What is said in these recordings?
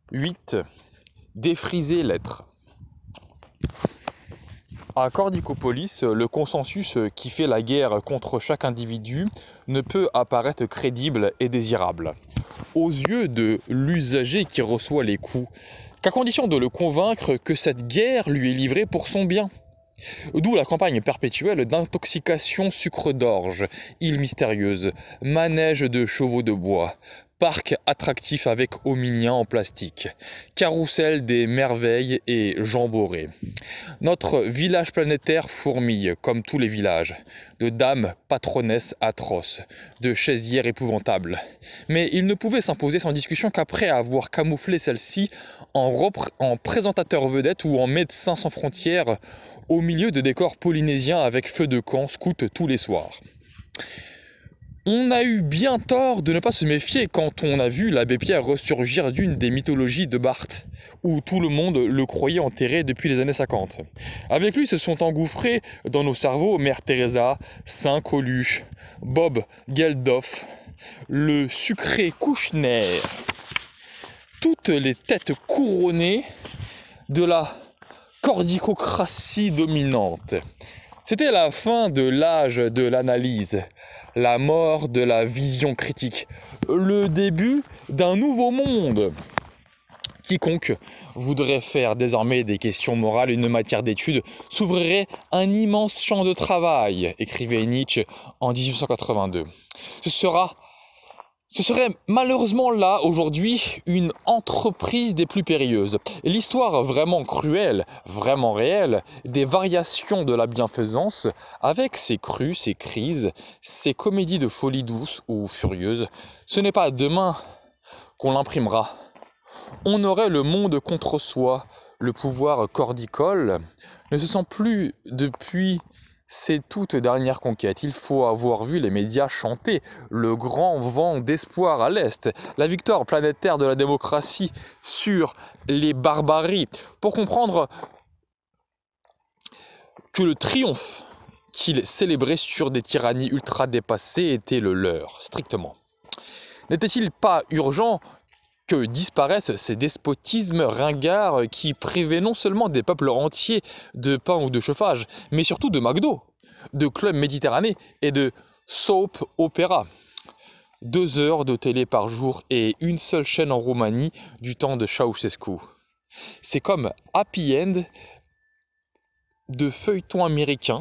8. Défriser l'être. À Cordicopolis, le consensus qui fait la guerre contre chaque individu ne peut apparaître crédible et désirable aux yeux de l'usager qui reçoit les coups, qu'à condition de le convaincre que cette guerre lui est livrée pour son bien. D'où la campagne perpétuelle d'intoxication sucre d'orge, île mystérieuse, manège de chevaux de bois, parc attractif avec hominiens en plastique, carrousel des merveilles et jamboree. Notre village planétaire fourmille, comme tous les villages, de dames patronesses atroces, de chaisières épouvantables. Mais il ne pouvait s'imposer sans discussion qu'après avoir camouflé celle-ci en présentateur vedette ou en médecin sans frontières, au milieu de décors polynésiens avec feu de camp scout tous les soirs. On a eu bien tort de ne pas se méfier quand on a vu l'abbé Pierre ressurgir d'une des mythologies de Barthes, où tout le monde le croyait enterré depuis les années 50. Avec lui se sont engouffrés dans nos cerveaux Mère Teresa, Saint Coluche, Bob Geldof, le sucré Kouchner, toutes les têtes couronnées de la cordicocratie dominante. C'était la fin de l'âge de l'analyse, la mort de la vision critique, le début d'un nouveau monde. Quiconque voudrait faire désormais des questions morales une matière d'étude s'ouvrirait un immense champ de travail, écrivait Nietzsche en 1882. Ce serait malheureusement là, aujourd'hui, une entreprise des plus périlleuses. L'histoire vraiment cruelle, vraiment réelle, des variations de la bienfaisance, avec ses crues, ses crises, ses comédies de folie douce ou furieuse, ce n'est pas demain qu'on l'imprimera. On aurait le monde contre soi, le pouvoir cordicole ne se sent plus depuis ces toutes dernières conquêtes. Il faut avoir vu les médias chanter le grand vent d'espoir à l'Est, la victoire planétaire de la démocratie sur les barbaries, pour comprendre que le triomphe qu'ils célébraient sur des tyrannies ultra dépassées était le leur, strictement. N'était-il pas urgent que disparaissent ces despotismes ringards qui privaient non seulement des peuples entiers de pain ou de chauffage, mais surtout de McDo, de clubs méditerranéens et de soap opéra. 2 heures de télé par jour et une seule chaîne en Roumanie du temps de Ceausescu. C'est comme Happy End de feuilleton américain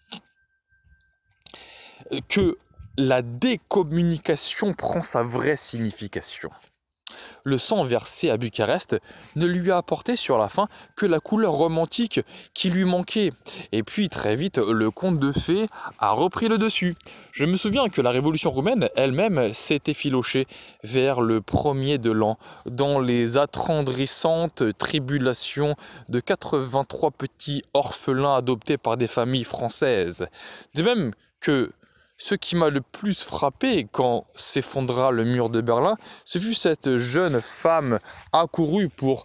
que la décommunication prend sa vraie signification. Le sang versé à Bucarest ne lui a apporté sur la fin que la couleur romantique qui lui manquait. Et puis très vite, le conte de fées a repris le dessus. Je me souviens que la révolution roumaine elle-même s'est effilochée vers le premier de l'an, dans les attendrissantes tribulations de 83 petits orphelins adoptés par des familles françaises. De même que ce qui m'a le plus frappé quand s'effondra le mur de Berlin, ce fut cette jeune femme accourue pour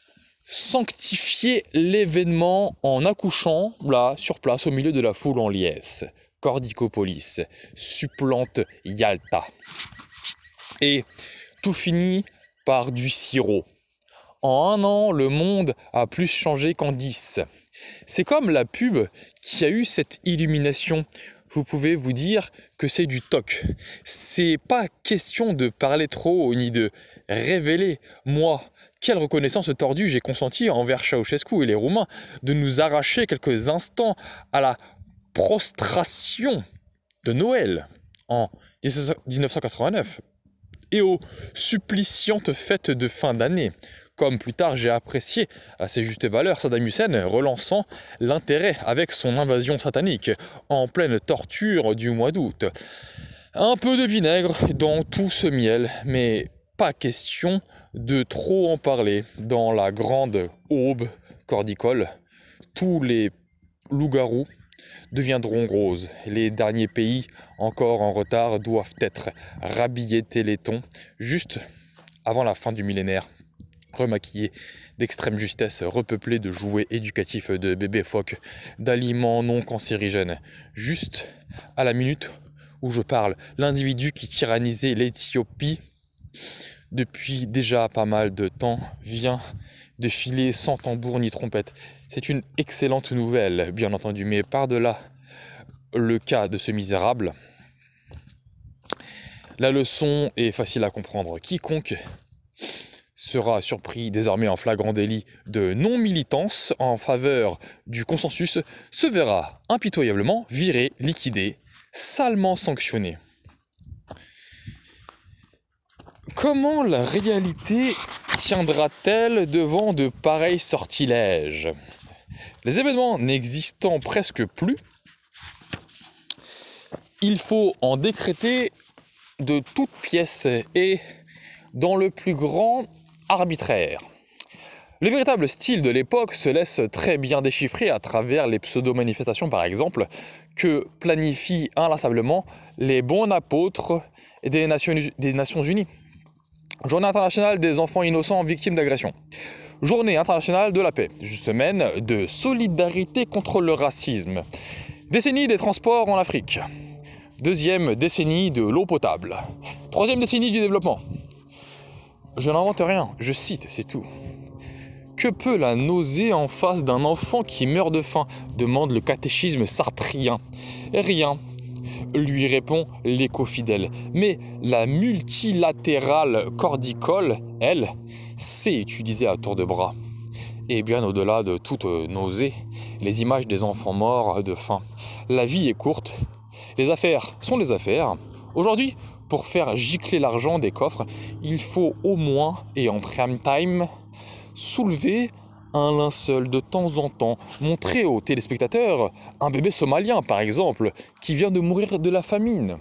sanctifier l'événement en accouchant, là, sur place, au milieu de la foule en liesse. Cordicopolis supplante Yalta. Et tout finit par du sirop. En 1 an, le monde a plus changé qu'en 10. C'est comme la pub qui a eu cette illumination. Vous pouvez vous dire que c'est du toc. C'est pas question de parler trop ni de révéler. Moi, quelle reconnaissance tordue j'ai consenti envers Ceausescu et les Roumains de nous arracher quelques instants à la prostration de Noël en 1989 et aux suppliciantes fêtes de fin d'année. Comme plus tard j'ai apprécié à ses justes valeurs Saddam Hussein relançant l'intérêt avec son invasion satanique en pleine torture du mois d'août. Un peu de vinaigre dans tout ce miel, mais pas question de trop en parler. Dans la grande aube cordicole, tous les loups-garous deviendront roses. Les derniers pays encore en retard doivent être rhabillés Téléthon juste avant la fin du millénaire. Remaquillés d'extrême justesse, repeuplés de jouets éducatifs de bébés phoques, d'aliments non cancérigènes. Juste à la minute où je parle, l'individu qui tyrannisait l'Éthiopie depuis déjà pas mal de temps, vient de filer sans tambour ni trompette. C'est une excellente nouvelle, bien entendu, mais par-delà le cas de ce misérable, la leçon est facile à comprendre. Quiconque sera surpris désormais en flagrant délit de non-militance en faveur du consensus se verra impitoyablement viré, liquidé, salement sanctionné. Comment la réalité tiendra-t-elle devant de pareils sortilèges? Les événements n'existant presque plus, il faut en décréter de toutes pièces et dans le plus grand arbitraire. Le véritable style de l'époque se laisse très bien déchiffrer à travers les pseudo-manifestations par exemple que planifient inlassablement les bons apôtres des Nations Unies. Journée internationale des enfants innocents victimes d'agression. Journée internationale de la paix. Semaine de solidarité contre le racisme. Décennie des transports en Afrique. Deuxième décennie de l'eau potable. Troisième décennie du développement. Je n'invente rien, je cite, c'est tout. Que peut la nausée en face d'un enfant qui meurt de faim? Demande le catéchisme sartrien. Rien, lui répond l'écho fidèle. Mais la multilatérale cordicole, elle, sait utiliser à tour de bras. Et bien au-delà de toute nausée, les images des enfants morts de faim. La vie est courte, les affaires sont les affaires. Aujourd'hui, pour faire gicler l'argent des coffres, il faut au moins, et en prime time, soulever un linceul de temps en temps, montrer aux téléspectateurs un bébé somalien par exemple, qui vient de mourir de la famine.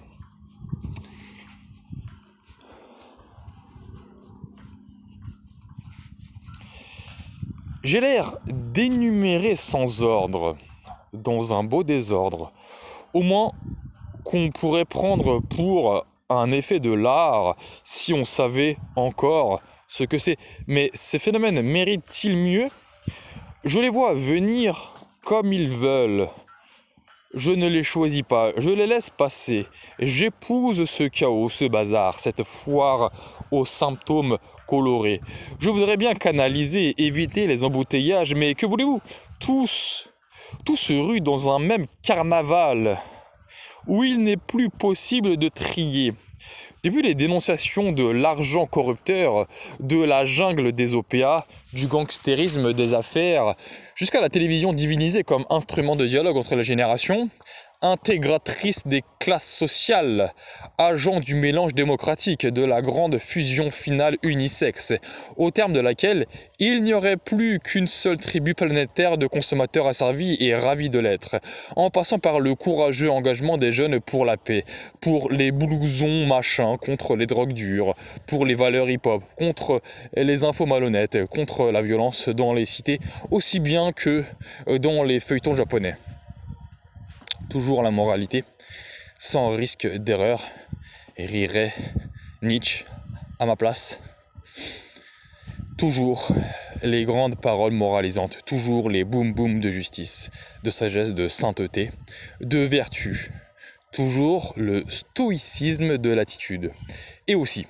J'ai l'air d'énumérer sans ordre, dans un beau désordre, au moins qu'on pourrait prendre pour un effet de l'art si on savait encore ce que c'est. Mais ces phénomènes méritent-ils mieux? Je les vois venir comme ils veulent. Je ne les choisis pas, je les laisse passer. J'épouse ce chaos, ce bazar, cette foire aux symptômes colorés. Je voudrais bien canaliser, éviter les embouteillages, mais que voulez-vous? Tous se ruent dans un même carnaval où il n'est plus possible de trier. Depuis les dénonciations de l'argent corrupteur, de la jungle des OPA, du gangstérisme des affaires, jusqu'à la télévision divinisée comme instrument de dialogue entre les générations, intégratrice des classes sociales, agent du mélange démocratique, de la grande fusion finale unisexe, au terme de laquelle il n'y aurait plus qu'une seule tribu planétaire de consommateurs asservis et ravis de l'être, en passant par le courageux engagement des jeunes pour la paix, pour les blousons machins contre les drogues dures, pour les valeurs hip-hop, contre les infos malhonnêtes, contre la violence dans les cités, aussi bien que dans les feuilletons japonais. Toujours la moralité, sans risque d'erreur, rirait Nietzsche à ma place. Toujours les grandes paroles moralisantes, toujours les boum-boum de justice, de sagesse, de sainteté, de vertu, toujours le stoïcisme de l'attitude. Et aussi,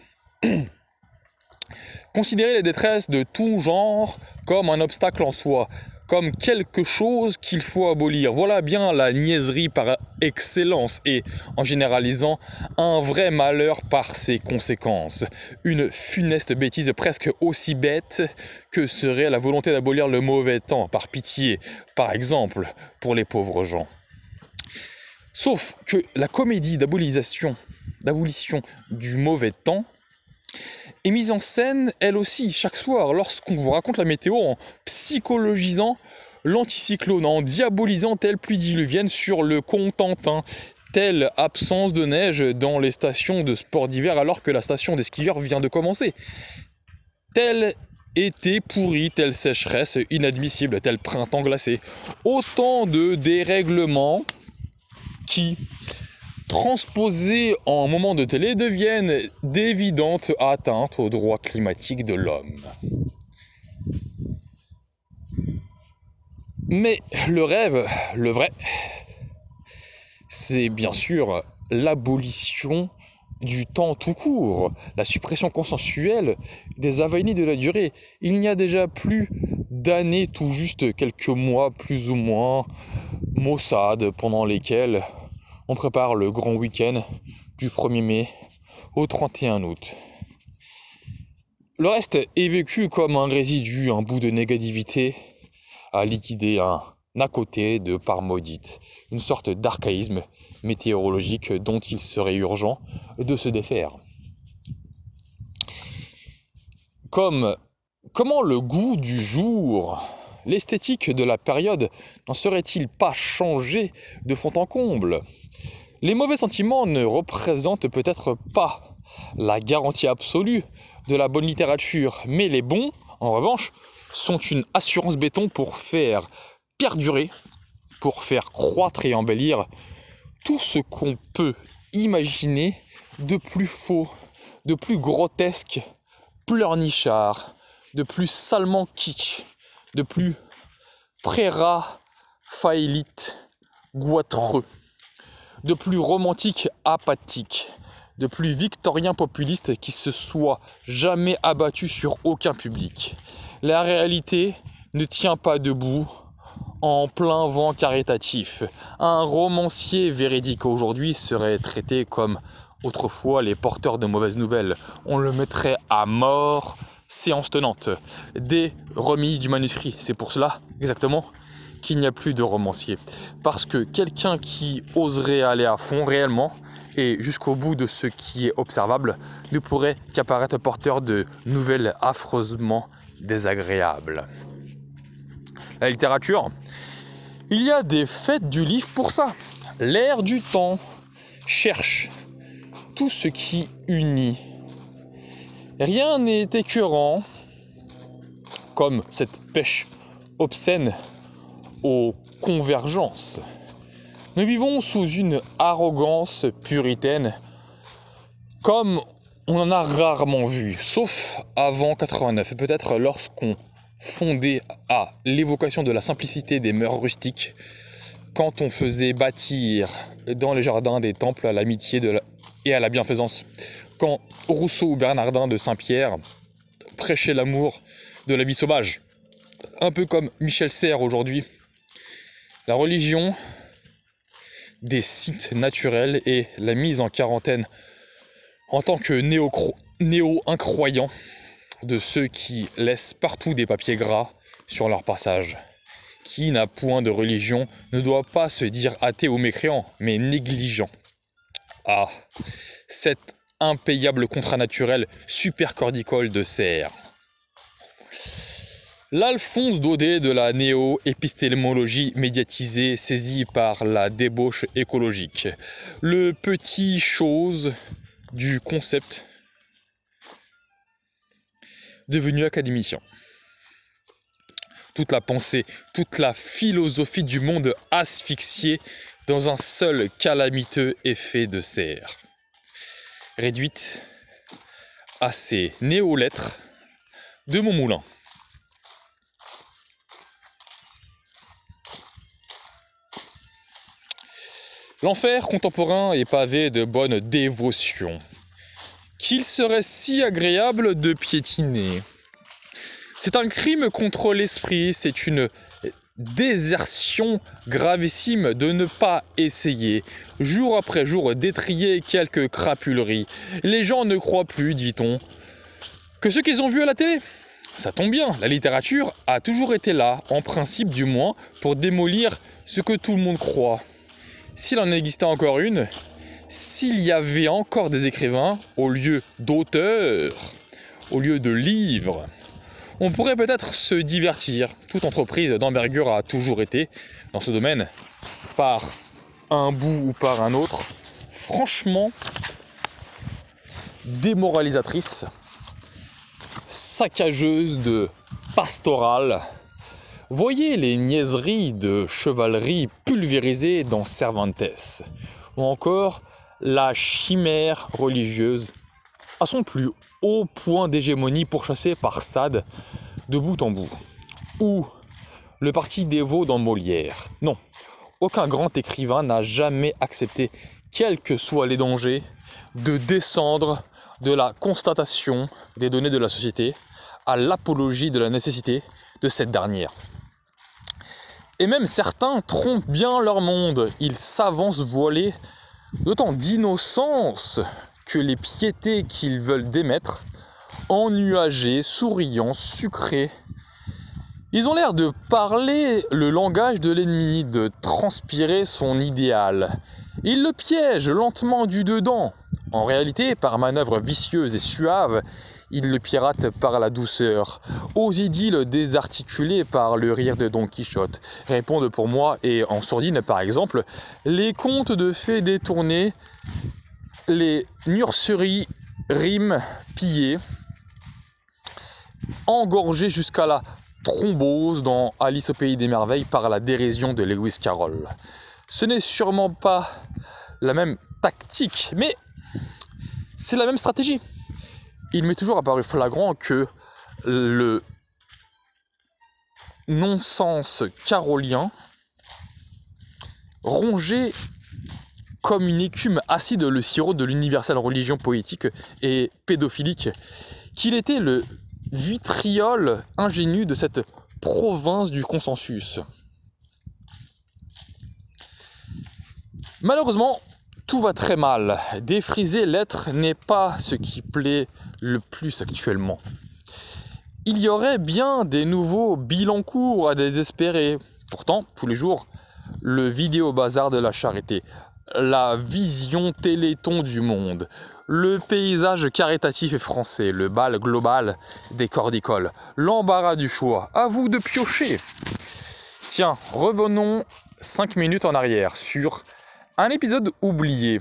considérer les détresses de tout genre comme un obstacle en soi, comme quelque chose qu'il faut abolir. Voilà bien la niaiserie par excellence et, en généralisant, un vrai malheur par ses conséquences. Une funeste bêtise presque aussi bête que serait la volonté d'abolir le mauvais temps, par pitié, par exemple, pour les pauvres gens. Sauf que la comédie d'abolition du mauvais temps est mise en scène, elle aussi, chaque soir, lorsqu'on vous raconte la météo en psychologisant l'anticyclone, en diabolisant telle pluie diluvienne sur le Cotentin, telle absence de neige dans les stations de sport d'hiver alors que la station des skieurs vient de commencer, tel été pourri, telle sécheresse inadmissible, tel printemps glacé. Autant de dérèglements qui, transposés en moments de télé, deviennent d'évidentes atteintes aux droits climatiques de l'homme. Mais le rêve, le vrai, c'est bien sûr l'abolition du temps tout court, la suppression consensuelle des avanies de la durée. Il n'y a déjà plus d'années, tout juste quelques mois plus ou moins maussades pendant lesquels on prépare le grand week-end du 1er mai au 31 août. Le reste est vécu comme un résidu, un bout de négativité à liquider, un à côté de part maudite, une sorte d'archaïsme météorologique dont il serait urgent de se défaire. Comment le goût du jour, l'esthétique de la période n'en serait-il pas changé de fond en comble? Les mauvais sentiments ne représentent peut-être pas la garantie absolue de la bonne littérature, mais les bons, en revanche, sont une assurance béton pour faire perdurer, pour faire croître et embellir tout ce qu'on peut imaginer de plus faux, de plus grotesque, pleurnichard, de plus salement kitsch, de plus préraphaélite goitreux, de plus romantique apathique, de plus victorien populiste qui se soit jamais abattu sur aucun public. La réalité ne tient pas debout en plein vent caritatif. Un romancier véridique aujourd'hui serait traité comme autrefois les porteurs de mauvaises nouvelles. On le mettrait à mort, séance tenante, dès remise du manuscrit. C'est pour cela, exactement, qu'il n'y a plus de romancier. Parce que quelqu'un qui oserait aller à fond réellement, et jusqu'au bout de ce qui est observable, ne pourrait qu'apparaître porteur de nouvelles affreusement désagréables. La littérature, il y a des fêtes du livre pour ça. L'air du temps cherche tout ce qui unit. Rien n'est écœurant comme cette pêche obscène aux convergences. Nous vivons sous une arrogance puritaine comme on en a rarement vu, sauf avant 89, et peut-être lorsqu'on fondait à l'évocation de la simplicité des mœurs rustiques, quand on faisait bâtir dans les jardins des temples à l'amitié et à la bienfaisance, quand Rousseau ou Bernardin de Saint-Pierre prêchaient l'amour de la vie sauvage, un peu comme Michel Serres aujourd'hui. La religion des sites naturels et la mise en quarantaine en tant que néo-incroyants de ceux qui laissent partout des papiers gras sur leur passage. Qui n'a point de religion ne doit pas se dire athée ou mécréant, mais négligent. Ah, cet impayable contrat naturel supercordicole de Serres. L'Alphonse Daudet de la néo-épistémologie médiatisée saisie par la débauche écologique. Le petit chose du concept devenu académicien. Toute la pensée, toute la philosophie du monde asphyxiée dans un seul calamiteux effet de serre. Réduite à ces néo-lettres de Montmoulin. L'enfer contemporain est pavé de bonnes dévotions, qu'il serait si agréable de piétiner. C'est un crime contre l'esprit, c'est une désertion gravissime de ne pas essayer, jour après jour, d'étrier quelques crapuleries. Les gens ne croient plus, dit-on, que ce qu'ils ont vu à la télé. Ça tombe bien, la littérature a toujours été là, en principe du moins, pour démolir ce que tout le monde croit. S'il en existait encore une, s'il y avait encore des écrivains, au lieu d'auteurs, au lieu de livres, on pourrait peut-être se divertir. Toute entreprise d'envergure a toujours été, dans ce domaine, par un bout ou par un autre, franchement démoralisatrice, saccageuse de pastorale. Voyez les niaiseries de chevalerie pulvérisées dans Cervantes, ou encore la chimère religieuse à son plus haut point d'hégémonie pourchassée par Sade de bout en bout, ou le parti dévot dans Molière. Non, aucun grand écrivain n'a jamais accepté quels que soient les dangers, de descendre de la constatation des données de la société à l'apologie de la nécessité de cette dernière. Et même certains trompent bien leur monde, ils s'avancent voilés d'autant d'innocence que les piétés qu'ils veulent démettre, ennuagés, souriants, sucrés. Ils ont l'air de parler le langage de l'ennemi, de transpirer son idéal. Ils le piègent lentement du dedans. En réalité, par manœuvres vicieuses et suaves, ils le piratent par la douceur. Aux idylles désarticulées par le rire de Don Quichotte répondent pour moi, et en sourdine par exemple, les contes de fées détournés, les nurseries rimes pillées, engorgées jusqu'à la thrombose dans Alice au pays des merveilles par la dérision de Lewis Carroll. Ce n'est sûrement pas la même tactique, mais c'est la même stratégie. Il m'est toujours apparu flagrant que le non-sens carolien rongeait comme une écume acide le sirop de l'universelle religion poétique et pédophilique, qu'il était le vitriol ingénu de cette province du consensus. Malheureusement, tout va très mal. Défriser l'être n'est pas ce qui plaît le plus actuellement. Il y aurait bien des nouveaux Bilancourt à désespérer. Pourtant, tous les jours, le vidéo bazar de la charité, la vision téléthon du monde, le paysage caritatif français, le bal global des cordicoles, l'embarras du choix, à vous de piocher. Tiens, revenons 5 minutes en arrière sur un épisode oublié,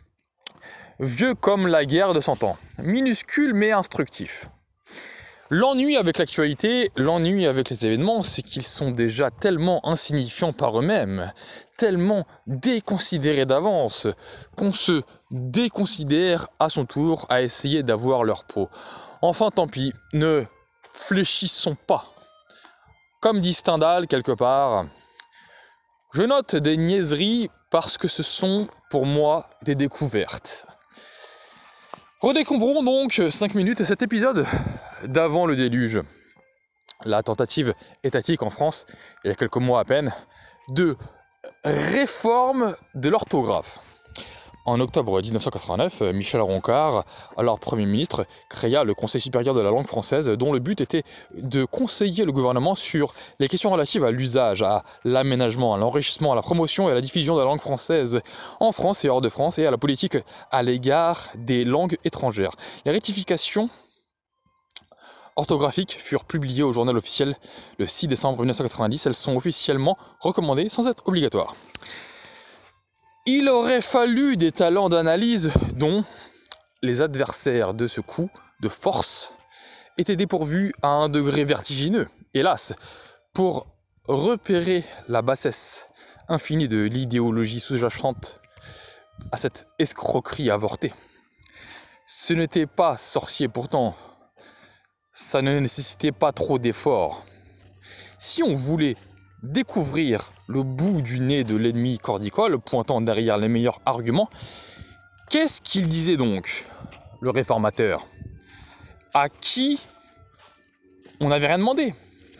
vieux comme la guerre de 100 ans, minuscule mais instructif. L'ennui avec l'actualité, l'ennui avec les événements, c'est qu'ils sont déjà tellement insignifiants par eux-mêmes, tellement déconsidérés d'avance, qu'on se déconsidère à son tour à essayer d'avoir leur peau. Enfin tant pis, ne fléchissons pas. Comme dit Stendhal quelque part, je note des niaiseries parce que ce sont pour moi des découvertes. Redécouvrons donc 5 minutes cet épisode d'avant le déluge. La tentative étatique en France, il y a quelques mois à peine, de réforme de l'orthographe. En octobre 1989, Michel Rocard, alors Premier ministre, créa le Conseil supérieur de la langue française, dont le but était de conseiller le gouvernement sur les questions relatives à l'usage, à l'aménagement, à l'enrichissement, à la promotion et à la diffusion de la langue française en France et hors de France, et à la politique à l'égard des langues étrangères. Les rectifications orthographiques furent publiées au journal officiel le 6 décembre 1990. Elles sont officiellement recommandées sans être obligatoires. Il aurait fallu des talents d'analyse dont les adversaires de ce coup de force étaient dépourvus à un degré vertigineux. Hélas, pour repérer la bassesse infinie de l'idéologie sous-jacente à cette escroquerie avortée. Ce n'était pas sorcier pourtant, ça ne nécessitait pas trop d'efforts. Si on voulait découvrir le bout du nez de l'ennemi cordicole, pointant derrière les meilleurs arguments, qu'est-ce qu'il disait donc, le réformateur, à qui on n'avait rien demandé?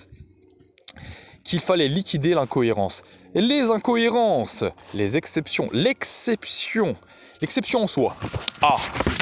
Qu'il fallait liquider l'incohérence. Et les incohérences, les exceptions, l'exception en soi. Ah,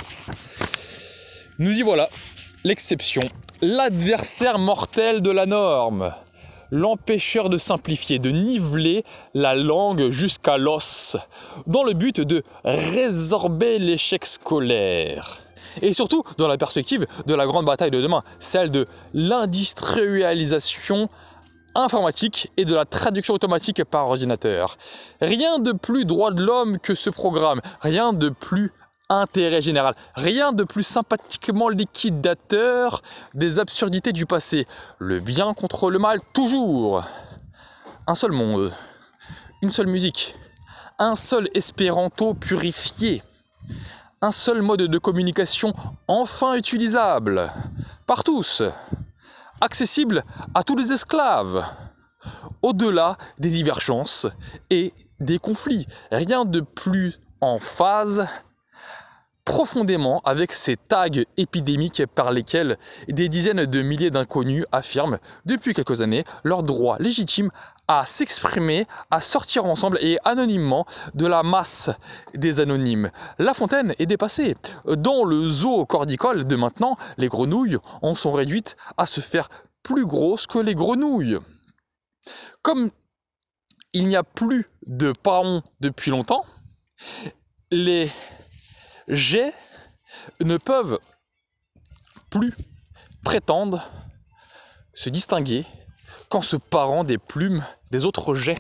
nous y voilà, l'exception, l'adversaire mortel de la norme. L'empêcheur de simplifier, de niveler la langue jusqu'à l'os, dans le but de résorber l'échec scolaire. Et surtout dans la perspective de la grande bataille de demain, celle de l'industrialisation informatique et de la traduction automatique par ordinateur. Rien de plus droit de l'homme que ce programme, rien de plus intérêt général, rien de plus sympathiquement liquidateur des absurdités du passé. Le bien contre le mal, toujours. Un seul monde, une seule musique, un seul espéranto purifié, un seul mode de communication enfin utilisable par tous, accessible à tous les esclaves, au-delà des divergences et des conflits. Rien de plus en phase profondément avec ces tags épidémiques par lesquels des dizaines de milliers d'inconnus affirment depuis quelques années leur droit légitime à s'exprimer, à sortir ensemble et anonymement de la masse des anonymes. La fontaine est dépassée. Dans le zoo cordicole de maintenant, les grenouilles en sont réduites à se faire plus grosses que les grenouilles. Comme il n'y a plus de paons depuis longtemps, les jets ne peuvent plus prétendre se distinguer qu'en se parant des plumes des autres jets.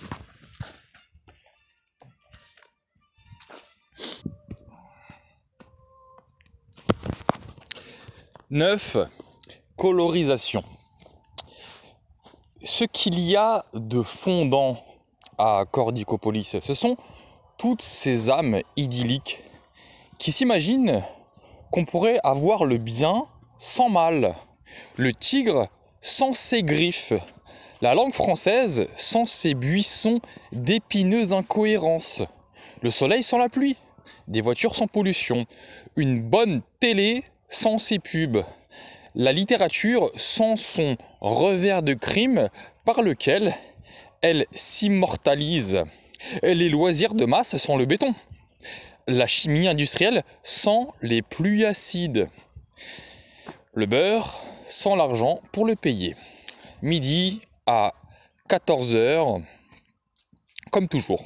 Neuf, colorisation. Ce qu'il y a de fondant à Cordicopolis, ce sont toutes ces âmes idylliques qui s'imaginent qu'on pourrait avoir le bien sans mal, le tigre sans ses griffes, la langue française sans ses buissons d'épineuses incohérences, le soleil sans la pluie, des voitures sans pollution, une bonne télé sans ses pubs, la littérature sans son revers de crime par lequel elle s'immortalise, les loisirs de masse sans le béton, la chimie industrielle sans les pluies acides, le beurre sans l'argent pour le payer. Midi à 14h, comme toujours.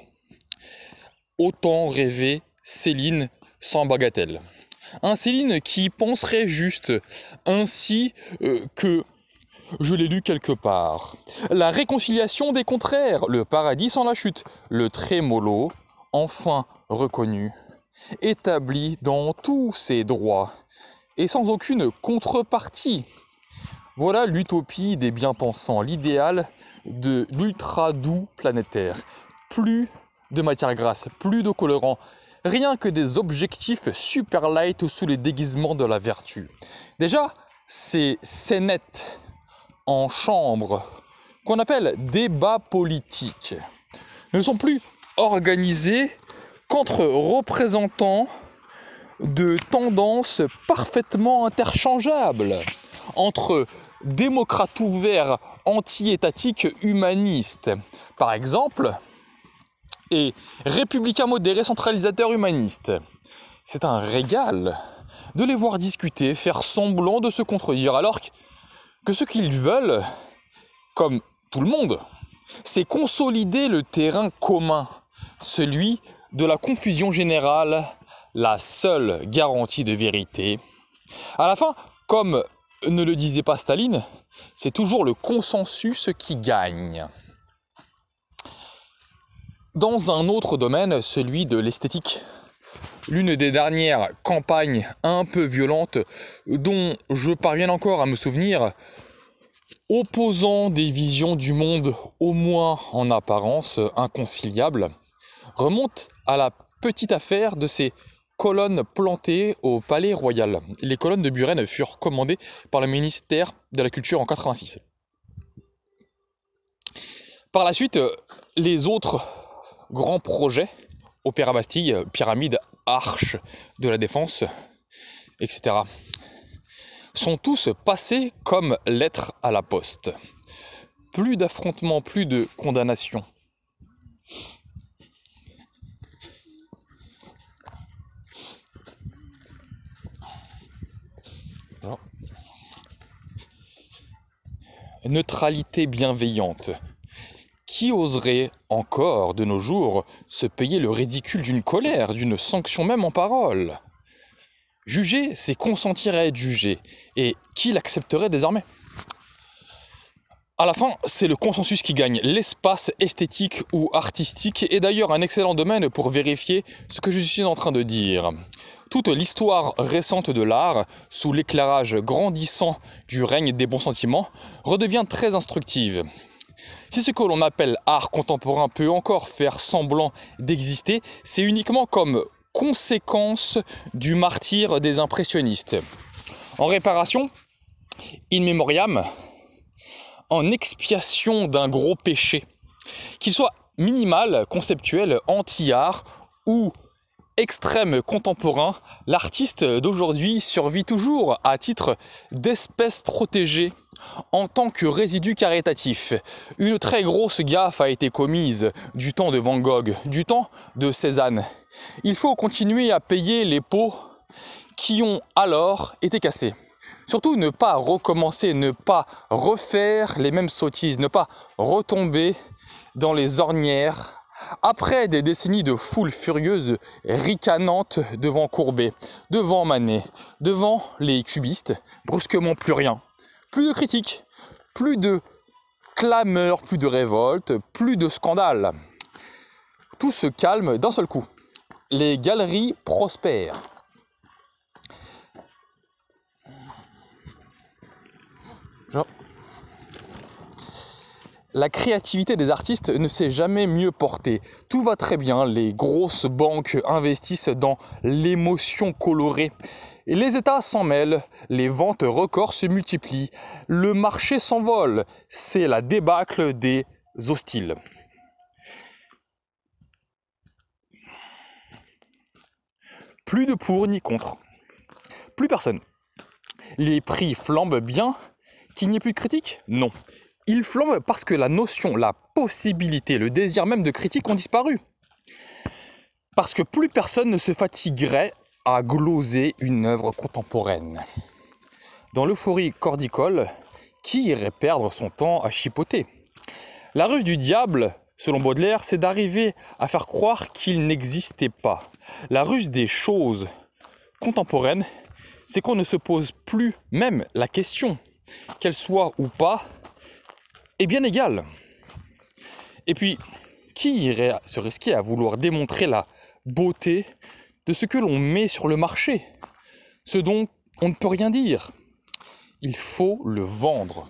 Autant rêver Céline sans bagatelle. Un Céline qui penserait juste ainsi que je l'ai lu quelque part. La réconciliation des contraires, le paradis sans la chute, le trémolo, enfin reconnu, établi dans tous ses droits et sans aucune contrepartie. Voilà l'utopie des bien-pensants, l'idéal de l'ultra-doux planétaire. Plus de matière grasse, plus de colorants, rien que des objectifs super light sous les déguisements de la vertu. Déjà, ces scénettes en chambre, qu'on appelle débats politiques, ne sont plus organisés qu'entre représentants de tendances parfaitement interchangeables, entre démocrates ouverts, anti-étatiques, humanistes, par exemple, et républicains modérés, centralisateurs, humanistes. C'est un régal de les voir discuter, faire semblant de se contredire, alors que ce qu'ils veulent, comme tout le monde, c'est consolider le terrain commun, celui de la confusion générale, la seule garantie de vérité. À la fin, comme ne le disait pas Staline, c'est toujours le consensus qui gagne. Dans un autre domaine, celui de l'esthétique, l'une des dernières campagnes un peu violentes dont je parviens encore à me souvenir, opposant des visions du monde au moins en apparence inconciliables, remonte à la petite affaire de ces colonnes plantées au Palais Royal. Les colonnes de Buren furent commandées par le ministère de la Culture en 1986. Par la suite, les autres grands projets, Opéra Bastille, Pyramide, Arche de la Défense, etc., sont tous passés comme lettres à la poste. Plus d'affrontements, plus de condamnations. Alors. Neutralité bienveillante. Qui oserait encore, de nos jours, se payer le ridicule d'une colère, d'une sanction même en parole? Juger, c'est consentir à être jugé. Et qui l'accepterait désormais? À la fin, c'est le consensus qui gagne. L'espace esthétique ou artistique est d'ailleurs un excellent domaine pour vérifier ce que je suis en train de dire. Toute l'histoire récente de l'art, sous l'éclairage grandissant du règne des bons sentiments, redevient très instructive. Si ce que l'on appelle art contemporain peut encore faire semblant d'exister, c'est uniquement comme conséquence du martyre des impressionnistes. En réparation, in memoriam, en expiation d'un gros péché, qu'il soit minimal, conceptuel, anti-art ou extrême contemporain, l'artiste d'aujourd'hui survit toujours à titre d'espèce protégée en tant que résidu caritatif. Une très grosse gaffe a été commise du temps de Van Gogh, du temps de Cézanne. Il faut continuer à payer les pots qui ont alors été cassés. Surtout ne pas recommencer, ne pas refaire les mêmes sottises, ne pas retomber dans les ornières après des décennies de foule furieuse ricanante devant Courbet, devant Manet, devant les cubistes, brusquement plus rien. Plus de critiques, plus de clameurs, plus de révoltes, plus de scandales. Tout se calme d'un seul coup. Les galeries prospèrent. La créativité des artistes ne s'est jamais mieux portée. Tout va très bien, les grosses banques investissent dans l'émotion colorée. Et les États s'en mêlent, les ventes records se multiplient, le marché s'envole, c'est la débâcle des hostiles. Plus de pour ni contre, plus personne. Les prix flambent bien, qu'il n'y ait plus de critique? Non. Ils flambent parce que la notion, la possibilité, le désir même de critique ont disparu. Parce que plus personne ne se fatiguerait à gloser une œuvre contemporaine. Dans l'euphorie cordicole, qui irait perdre son temps à chipoter? La ruse du diable, selon Baudelaire, c'est d'arriver à faire croire qu'il n'existait pas. La ruse des choses contemporaines, c'est qu'on ne se pose plus même la question, qu'elle soit ou pas, est bien égale. Et puis, qui irait se risquer à vouloir démontrer la beauté de ce que l'on met sur le marché, ce dont on ne peut rien dire? Il faut le vendre.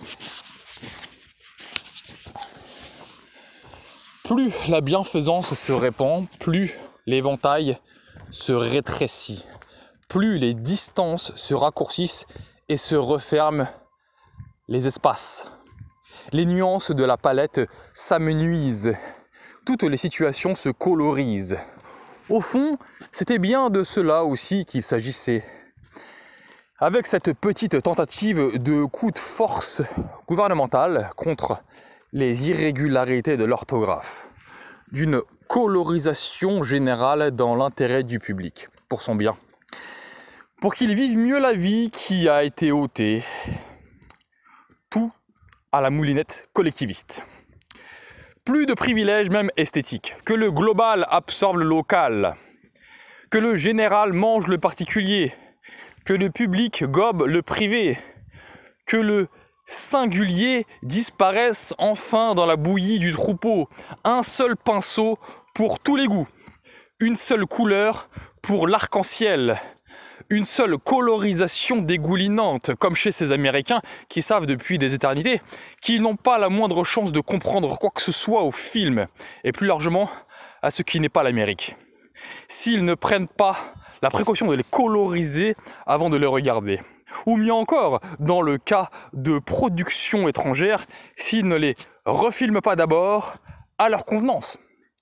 Plus la bienfaisance se répand, plus l'éventail se rétrécit, plus les distances se raccourcissent et se referment les espaces. Les nuances de la palette s'amenuisent, toutes les situations se colorisent. Au fond, c'était bien de cela aussi qu'il s'agissait. Avec cette petite tentative de coup de force gouvernementale contre les irrégularités de l'orthographe, d'une colorisation générale dans l'intérêt du public, pour son bien, pour qu'il vive mieux la vie qui a été ôtée, tout à la moulinette collectiviste. Plus de privilèges même esthétiques, que le global absorbe le local, que le général mange le particulier, que le public gobe le privé, que le singulier disparaisse enfin dans la bouillie du troupeau, un seul pinceau pour tous les goûts, une seule couleur pour l'arc-en-ciel, une seule colorisation dégoulinante, comme chez ces Américains qui savent depuis des éternités qu'ils n'ont pas la moindre chance de comprendre quoi que ce soit au film, et plus largement à ce qui n'est pas l'Amérique. S'ils ne prennent pas la précaution de les coloriser avant de les regarder. Ou mieux encore, dans le cas de productions étrangères, s'ils ne les refilment pas d'abord à leur convenance.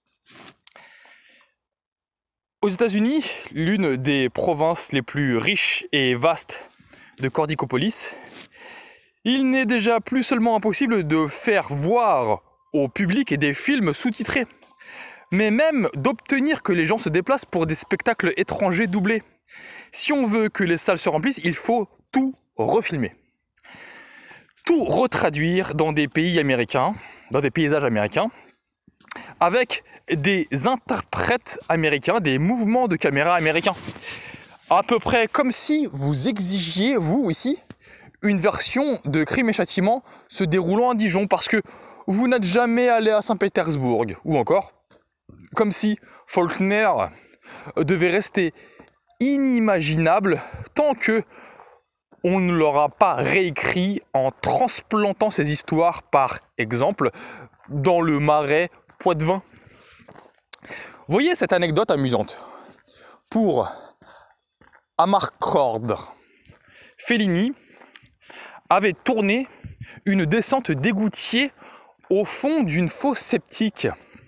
Aux États-Unis, l'une des provinces les plus riches et vastes de Cordicopolis, il n'est déjà plus seulement impossible de faire voir au public des films sous-titrés, mais même d'obtenir que les gens se déplacent pour des spectacles étrangers doublés. Si on veut que les salles se remplissent, il faut tout refilmer. Tout retraduire dans des pays américains, dans des paysages américains, avec des interprètes américains, des mouvements de caméra américains. À peu près comme si vous exigiez, vous ici, une version de Crime et Châtiment se déroulant à Dijon parce que vous n'êtes jamais allé à Saint-Pétersbourg. Ou encore, comme si Faulkner devait rester inimaginable tant que on ne l'aura pas réécrit en transplantant ces histoires, par exemple, dans le marais Poitevin. Voyez cette anecdote amusante. Pour Amarcord, Fellini avait tourné une descente d'égoutier au fond d'une fosse septique.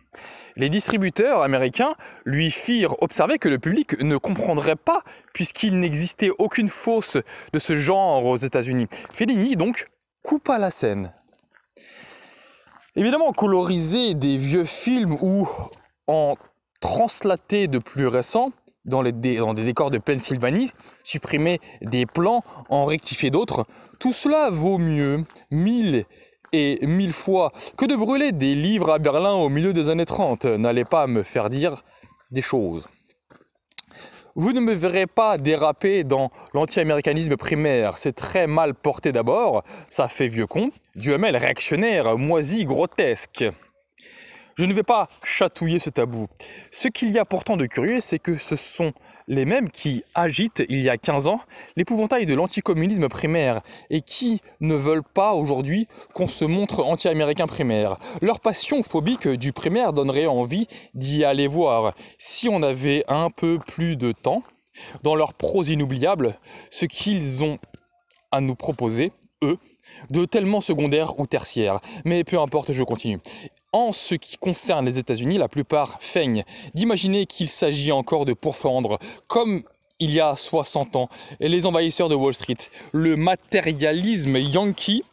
Les distributeurs américains lui firent observer que le public ne comprendrait pas puisqu'il n'existait aucune fausse de ce genre aux États-Unis. Fellini donc coupa la scène. Évidemment, coloriser des vieux films ou en translater de plus récents dans des décors de Pennsylvanie, supprimer des plans, en rectifier d'autres, tout cela vaut mieux 1000 et 1000 fois que de brûler des livres à Berlin au milieu des années 30. N'allez pas me faire dire des choses. Vous ne me verrez pas déraper dans l'anti-américanisme primaire, c'est très mal porté d'abord, ça fait vieux con, Duhamel réactionnaire, moisi, grotesque. Je ne vais pas chatouiller ce tabou. Ce qu'il y a pourtant de curieux, c'est que ce sont les mêmes qui agitent, il y a 15 ans, l'épouvantail de l'anticommunisme primaire et qui ne veulent pas aujourd'hui qu'on se montre anti-américain primaire. Leur passion phobique du primaire donnerait envie d'y aller voir. Si on avait un peu plus de temps, dans leur prose inoubliable, ce qu'ils ont à nous proposer, eux, de tellement secondaire ou tertiaire. Mais peu importe, je continue. En ce qui concerne les États-Unis, la plupart feignent d'imaginer qu'il s'agit encore de pourfendre, comme il y a 60 ans, les envahisseurs de Wall Street, le matérialisme yankee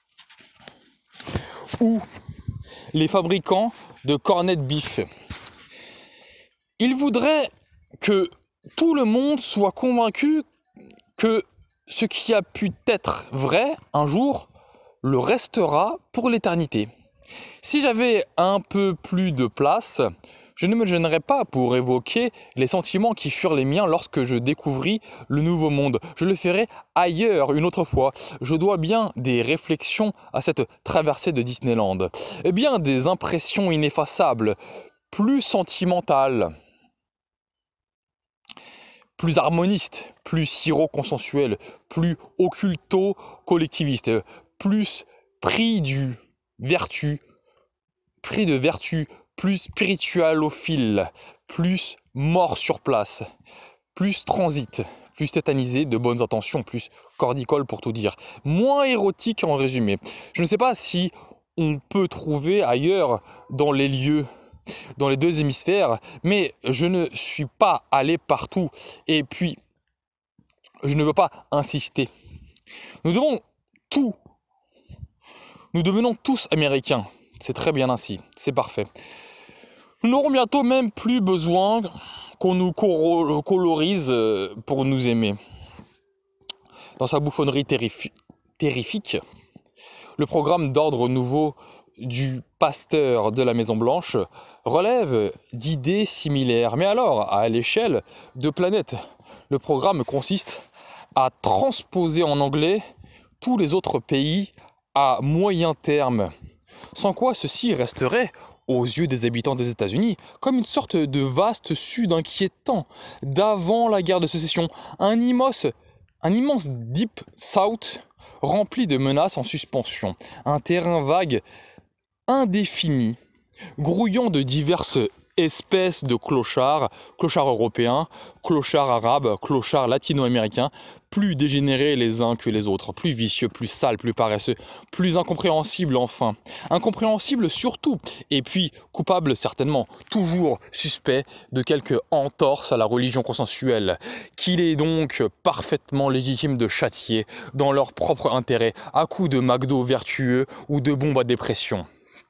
ou les fabricants de cornets de beef. Ils voudraient que tout le monde soit convaincu que ce qui a pu être vrai un jour le restera pour l'éternité. Si j'avais un peu plus de place, je ne me gênerais pas pour évoquer les sentiments qui furent les miens lorsque je découvris le Nouveau Monde. Je le ferai ailleurs une autre fois. Je dois bien des réflexions à cette traversée de Disneyland. Et bien des impressions ineffaçables, plus sentimentales, plus harmonistes, plus syro-consensuelles, plus occulto-collectivistes, plus pris de vertu, plus spiritualophile, plus mort sur place, plus transit, plus tétanisé de bonnes intentions, plus cordicole pour tout dire, moins érotique en résumé. Je ne sais pas si on peut trouver ailleurs dans les lieux, dans les deux hémisphères, mais je ne suis pas allé partout et puis je ne veux pas insister. Nous devenons tous américains. C'est très bien ainsi, c'est parfait. Nous n'aurons bientôt même plus besoin qu'on nous colorise pour nous aimer. Dans sa bouffonnerie terrifique, le programme d'ordre nouveau du pasteur de la Maison-Blanche relève d'idées similaires. Mais alors, à l'échelle de planètes, le programme consiste à transposer en anglais tous les autres pays à moyen terme. Sans quoi ceci resterait, aux yeux des habitants des États-Unis, comme une sorte de vaste sud inquiétant d'avant la guerre de sécession, un immense Deep South rempli de menaces en suspension, un terrain vague indéfini, grouillant de diverses espèces de clochards, clochards européens, clochards arabes, clochards latino-américains, plus dégénérés les uns que les autres, plus vicieux, plus sales, plus paresseux, plus incompréhensibles enfin, incompréhensibles surtout, et puis coupables certainement, toujours suspects de quelque entorse à la religion consensuelle, qu'il est donc parfaitement légitime de châtier dans leur propre intérêt, à coups de McDo vertueux ou de bombes à dépression.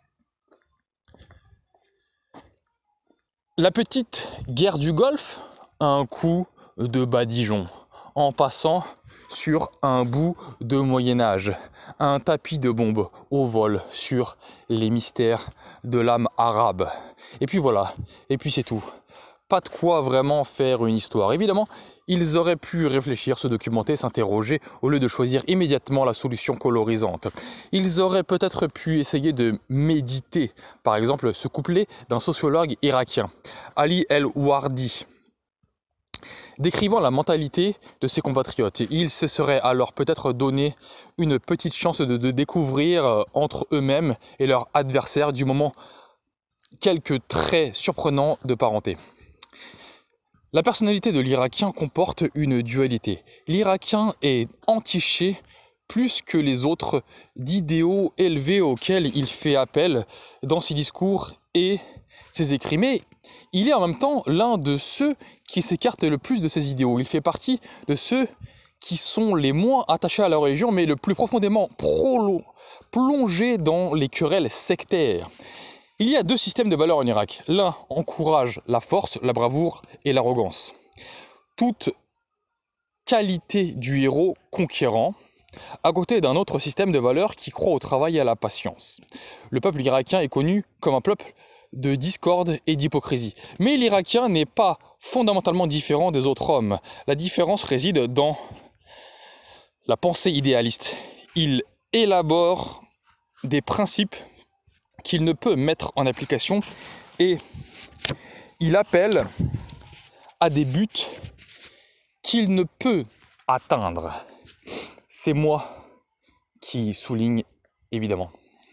La petite guerre du Golfe, un coup de badigeon, en passant sur un bout de Moyen-Âge, un tapis de bombes au vol sur les mystères de l'âme arabe. Et puis voilà, et puis c'est tout. Pas de quoi vraiment faire une histoire. Évidemment, ils auraient pu réfléchir, se documenter, s'interroger, au lieu de choisir immédiatement la solution colorisante. Ils auraient peut-être pu essayer de méditer, par exemple ce couplet d'un sociologue irakien, Ali El-Ouardi, décrivant la mentalité de ses compatriotes. Ils se seraient alors peut-être donné une petite chance de découvrir entre eux-mêmes et leurs adversaires du moment quelques traits surprenants de parenté. La personnalité de l'Irakien comporte une dualité. L'Irakien est entiché plus que les autres d'idéaux élevés auxquels il fait appel dans ses discours et ses écrits. Mais il est en même temps l'un de ceux qui s'écartent le plus de ces idéaux. Il fait partie de ceux qui sont les moins attachés à la religion, mais le plus profondément plongés dans les querelles sectaires. Il y a deux systèmes de valeurs en Irak. L'un encourage la force, la bravoure et l'arrogance. Toute qualité du héros conquérant, à côté d'un autre système de valeurs qui croit au travail et à la patience. Le peuple irakien est connu comme un peuple de discorde et d'hypocrisie. Mais l'Irakien n'est pas fondamentalement différent des autres hommes. La différence réside dans la pensée idéaliste. Il élabore des principes qu'il ne peut mettre en application et il appelle à des buts qu'il ne peut atteindre. C'est moi qui souligne évidemment.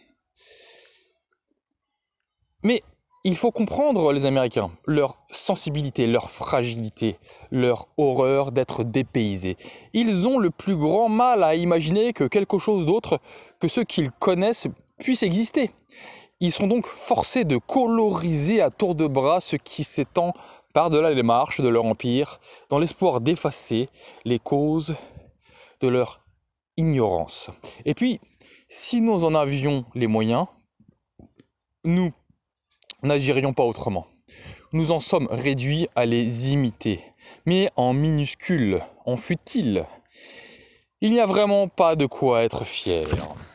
Mais il faut comprendre les Américains, leur sensibilité, leur fragilité, leur horreur d'être dépaysés. Ils ont le plus grand mal à imaginer que quelque chose d'autre que ce qu'ils connaissent puisse exister. Ils sont donc forcés de coloriser à tour de bras ce qui s'étend par-delà les marches de leur empire, dans l'espoir d'effacer les causes de leur ignorance. Et puis, si nous en avions les moyens, nous n'agirions pas autrement. Nous en sommes réduits à les imiter, mais en minuscule, en futile. Il n'y a vraiment pas de quoi être fier.